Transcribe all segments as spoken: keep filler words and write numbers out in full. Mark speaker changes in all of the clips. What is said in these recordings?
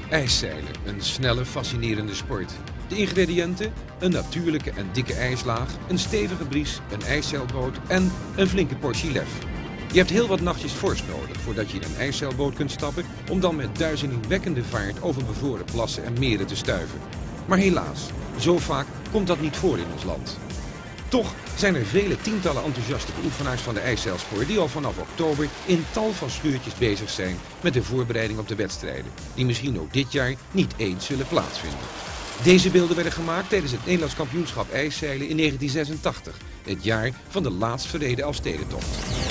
Speaker 1: IJszeilen, een snelle, fascinerende sport. De ingrediënten? Een natuurlijke en dikke ijslaag, een stevige bries, een ijszeilboot en een flinke portie lef. Je hebt heel wat nachtjes vorst nodig voordat je in een ijszeilboot kunt stappen om dan met duizelingwekkende vaart over bevroren plassen en meren te stuiven. Maar helaas, zo vaak komt dat niet voor in ons land. Toch zijn er vele tientallen enthousiaste beoefenaars van de ijszeilsport die al vanaf oktober in tal van schuurtjes bezig zijn met de voorbereiding op de wedstrijden, die misschien ook dit jaar niet eens zullen plaatsvinden. Deze beelden werden gemaakt tijdens het Nederlands kampioenschap ijszeilen in negentien zesentachtig, het jaar van de laatst verreden Elfstedentocht.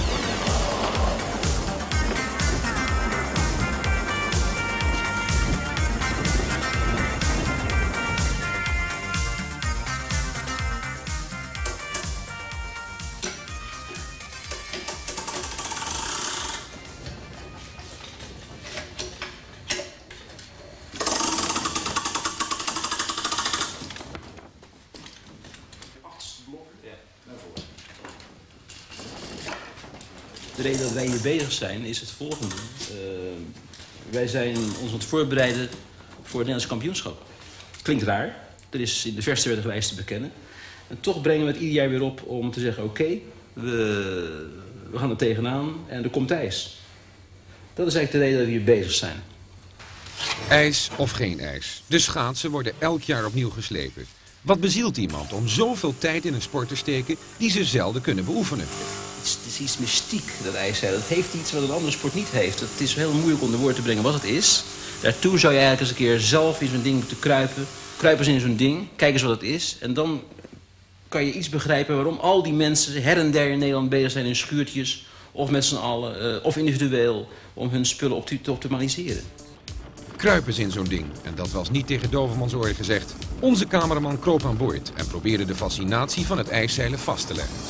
Speaker 2: De reden dat wij hier bezig zijn is het volgende. Uh, wij zijn ons aan het voorbereiden voor het Nederlands kampioenschap. Klinkt raar, er is in de verste wereld wijs te bekennen. En toch brengen we het ieder jaar weer op om te zeggen, oké, okay, we, we gaan er tegenaan en er komt ijs. Dat is eigenlijk de reden dat we hier bezig zijn.
Speaker 1: IJs of geen ijs. De schaatsen worden elk jaar opnieuw geslepen. Wat bezielt iemand om zoveel tijd in een sport te steken die ze zelden kunnen beoefenen?
Speaker 2: Het is, het is iets mystiek, dat ijszeilen. Het heeft iets wat een andere sport niet heeft. Het is heel moeilijk om de woord te brengen wat het is. Daartoe zou je eigenlijk eens een keer zelf in zo'n ding moeten kruipen. Kruip eens in zo'n ding, kijk eens wat het is. En dan kan je iets begrijpen waarom al die mensen her en der in Nederland bezig zijn in schuurtjes. Of met z'n allen, uh, of individueel, om hun spullen op te optimaliseren.
Speaker 1: Kruipen ze in zo'n ding. En dat was niet tegen Dovermans oor gezegd. Onze cameraman kroop aan boord en probeerde de fascinatie van het ijszeilen vast te leggen.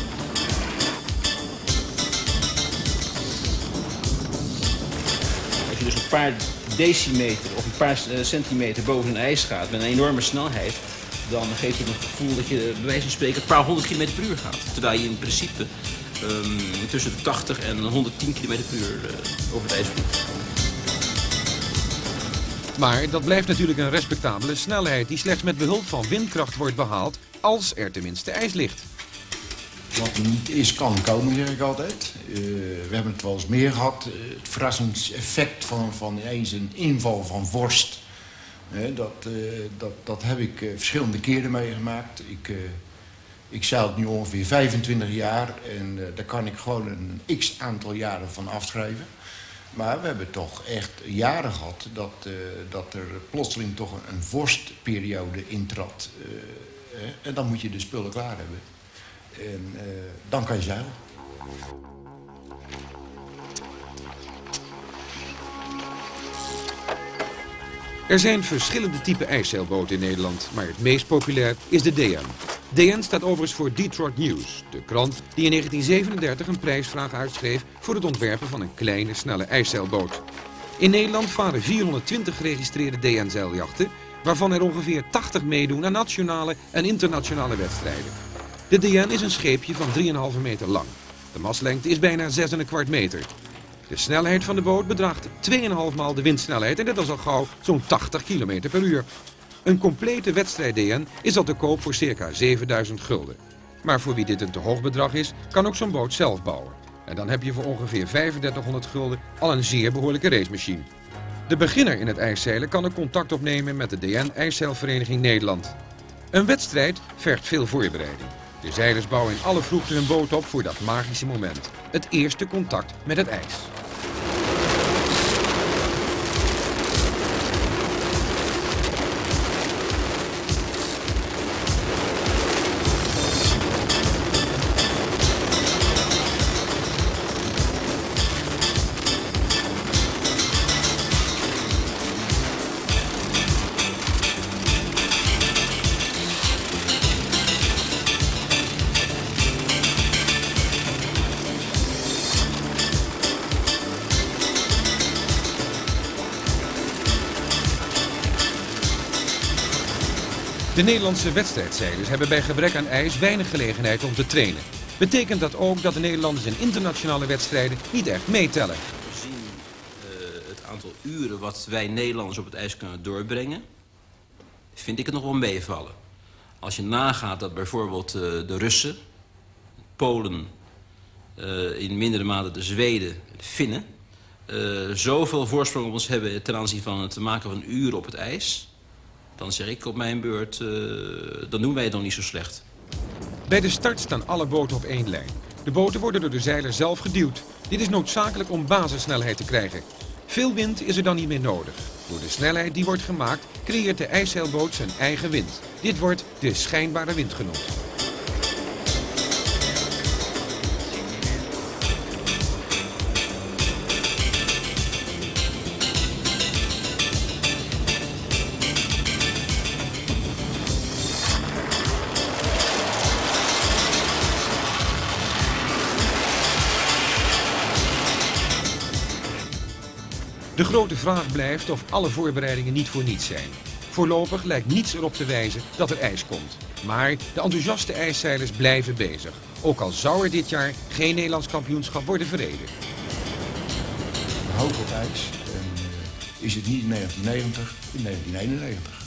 Speaker 2: Als je dus een paar decimeter of een paar centimeter boven een ijs gaat met een enorme snelheid, dan geeft het een gevoel dat je bij wijze van spreken een paar honderd kilometer per uur gaat. Terwijl je in principe um, tussen de tachtig en honderdtien kilometer per uur uh, over het ijs vliegt.
Speaker 1: Maar dat blijft natuurlijk een respectabele snelheid die slechts met behulp van windkracht wordt behaald als er tenminste ijs ligt.
Speaker 3: Wat niet is, kan komen, zeg ik altijd. Uh, we hebben het wel eens meer gehad. Uh, het verrassingseffect van, van eens een inval van vorst. Uh, dat, uh, dat, dat heb ik uh, verschillende keren meegemaakt. Ik, uh, ik zeil het nu ongeveer vijfentwintig jaar en uh, daar kan ik gewoon een x aantal jaren van afschrijven. Maar we hebben toch echt jaren gehad dat, uh, dat er plotseling toch een, een vorstperiode intrad. Uh, uh, en dan moet je de spullen klaar hebben. En uh, dan kan je zeilen.
Speaker 1: Er zijn verschillende typen ijszeilboten in Nederland, maar het meest populair is de D N. D N staat overigens voor Detroit News, de krant die in negentien zevenendertig een prijsvraag uitschreef voor het ontwerpen van een kleine, snelle ijszeilboot. In Nederland varen vierhonderdtwintig geregistreerde D N-zeiljachten, waarvan er ongeveer tachtig meedoen aan nationale en internationale wedstrijden. De D N is een scheepje van drie komma vijf meter lang. De maslengte is bijna zes komma vijf meter. De snelheid van de boot bedraagt twee komma vijf maal de windsnelheid en dat is al gauw zo'n tachtig kilometer per uur. Een complete wedstrijd D N is al te koop voor circa zevenduizend gulden. Maar voor wie dit een te hoog bedrag is, kan ook zo'n boot zelf bouwen. En dan heb je voor ongeveer vijfendertighonderd gulden al een zeer behoorlijke racemachine. De beginner in het ijszeilen kan ook contact opnemen met de D N IJszeilvereniging Nederland. Een wedstrijd vergt veel voorbereiding. De zeilers bouwen in alle vroegte hun boot op voor dat magische moment. Het eerste contact met het ijs. De Nederlandse wedstrijdzeilers hebben bij gebrek aan ijs weinig gelegenheid om te trainen. Betekent dat ook dat de Nederlanders in internationale wedstrijden niet echt meetellen?
Speaker 2: Gezien uh, het aantal uren wat wij Nederlanders op het ijs kunnen doorbrengen, vind ik het nog wel meevallen. Als je nagaat dat bijvoorbeeld uh, de Russen, Polen, uh, in mindere mate de Zweden, de Finnen, uh, zoveel voorsprong op ons hebben ten aanzien van het maken van uren op het ijs, dan zeg ik op mijn beurt, uh, dan doen wij het nog niet zo slecht.
Speaker 1: Bij de start staan alle boten op één lijn. De boten worden door de zeiler zelf geduwd. Dit is noodzakelijk om basissnelheid te krijgen. Veel wind is er dan niet meer nodig. Door de snelheid die wordt gemaakt, creëert de ijszeilboot zijn eigen wind. Dit wordt de schijnbare wind genoemd. De grote vraag blijft of alle voorbereidingen niet voor niets zijn. Voorlopig lijkt niets erop te wijzen dat er ijs komt. Maar de enthousiaste ijszeilers blijven bezig. Ook al zou er dit jaar geen Nederlands kampioenschap worden verreden.
Speaker 3: We hopen op ijs. En uh, is het niet in negentien negentig, in negentien eenennegentig.